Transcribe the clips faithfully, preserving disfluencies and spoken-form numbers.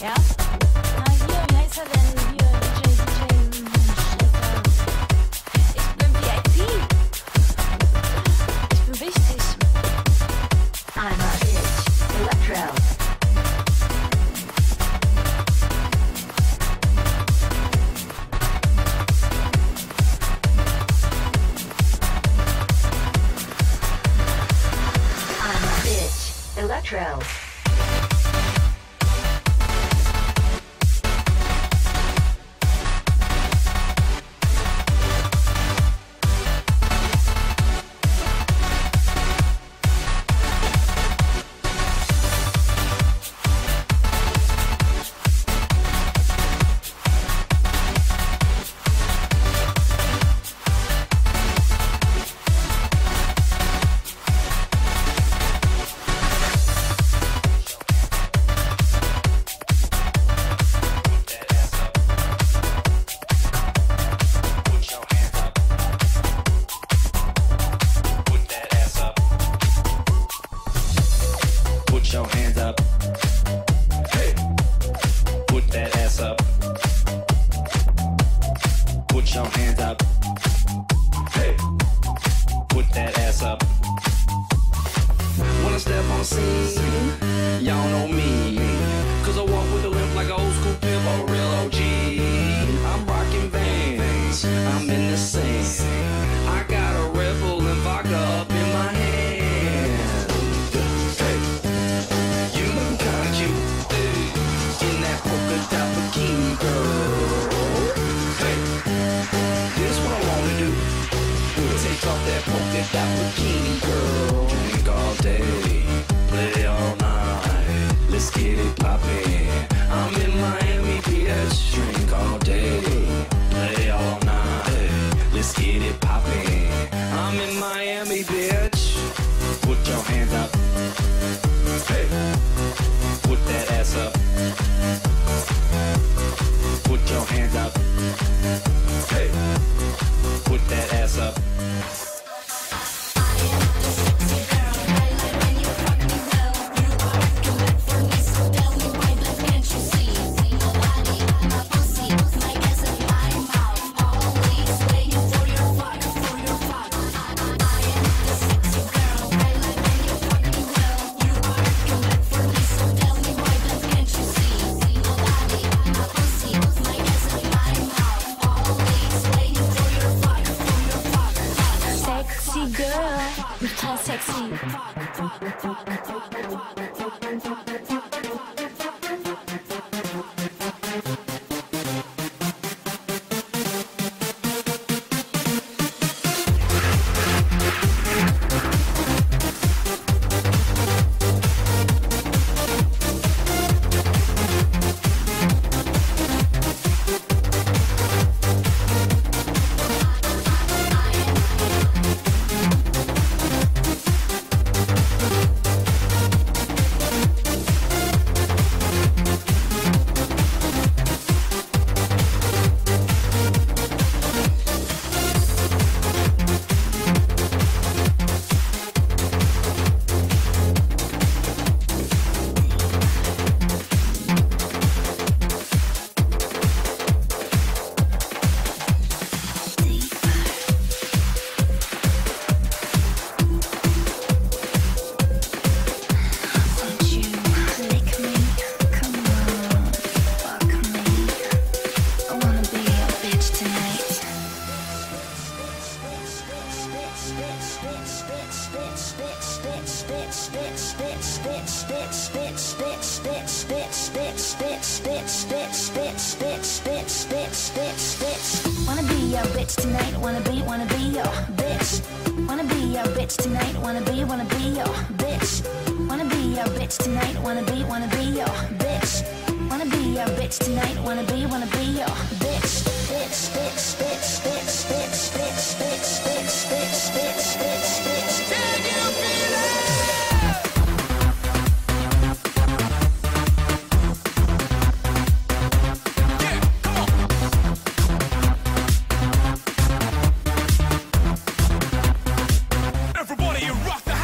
Ja? Na hier, wie heißt er denn? Hier, D J, D J, ich bin V I P. Ich bin wichtig. I'm a bitch. Electro. Electro.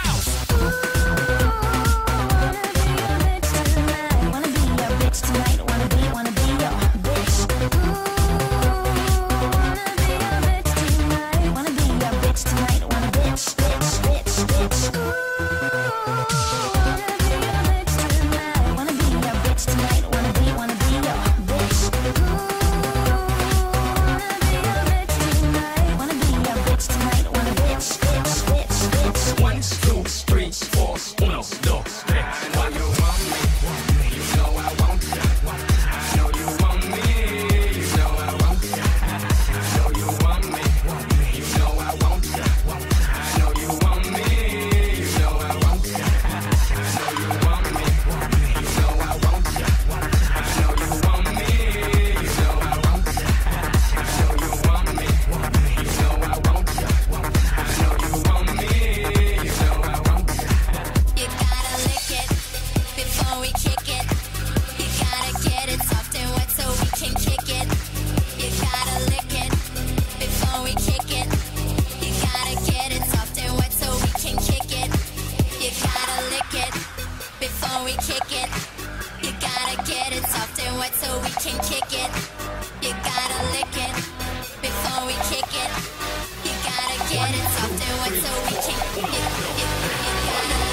Tonight gotta lick it before we kick it. You gotta get it soft and wet so we can kick it. You gotta lick it before we kick it. You gotta get it soft and wet so we can kick it. You, you gotta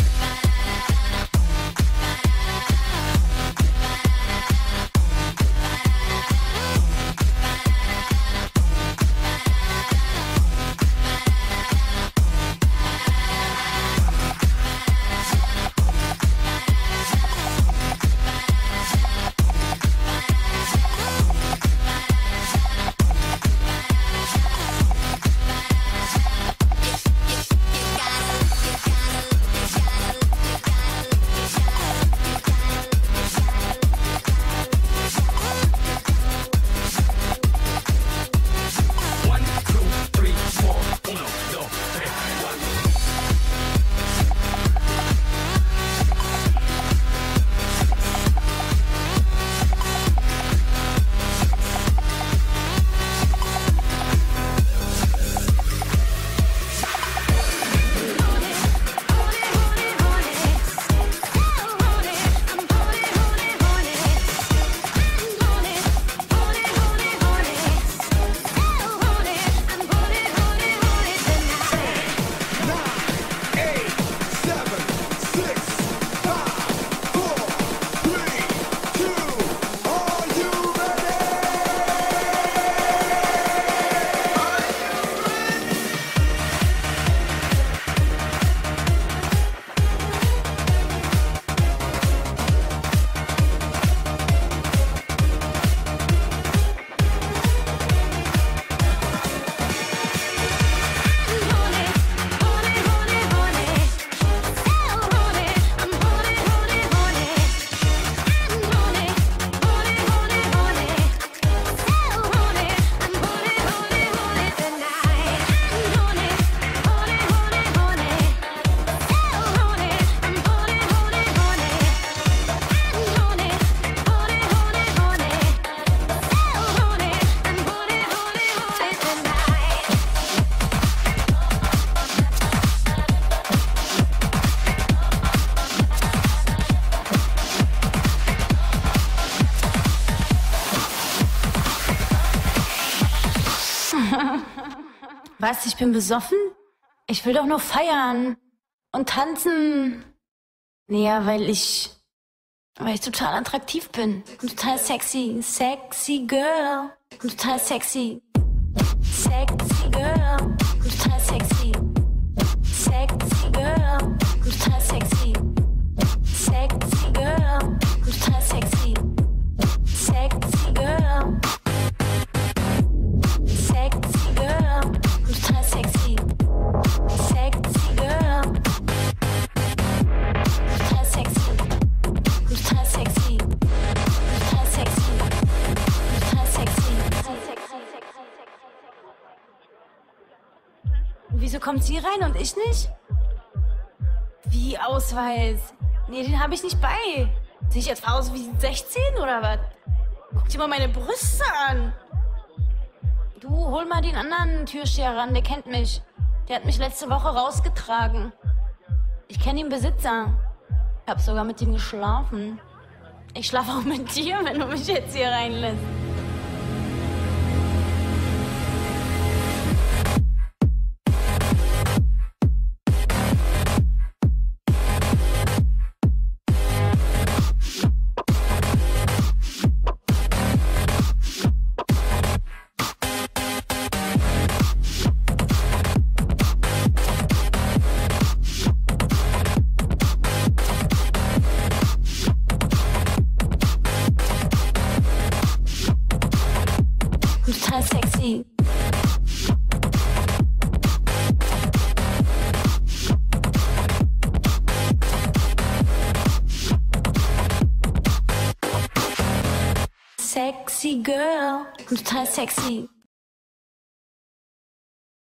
Was, ich bin besoffen? Ich will doch nur feiern und tanzen. Naja, weil ich, weil ich total attraktiv bin. Und total sexy. Sexy Girl. Und total sexy. Sexy Girl. Und total sexy. Sexy Girl. Und total sexy. Sexy Girl. Und total sexy. Sexy Girl. Sexy Girl. Und total sexy. Sexy Girl. Total sexy. Total sexy. Total sexy. Total sexy. Und wieso kommt sie rein und ich nicht? Wie Ausweis? Nee, den habe ich nicht bei. Sehe ich jetzt aus wie sechzehn oder was? Guck dir mal meine Brüste an. Du, hol mal den anderen Türsteher ran, der kennt mich. Der hat mich letzte Woche rausgetragen. Ich kenne den Besitzer. Ich hab sogar mit ihm geschlafen. Ich schlafe auch mit dir, wenn du mich jetzt hier reinlässt. Total sexy. Sexy Girl. Total sexy.